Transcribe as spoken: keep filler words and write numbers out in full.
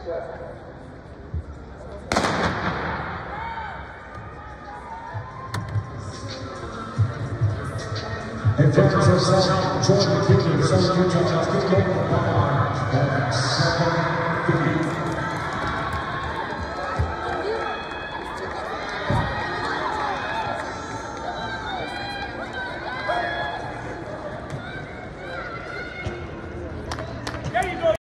In front of yourself, Jordan Kicking, so you can just kick it.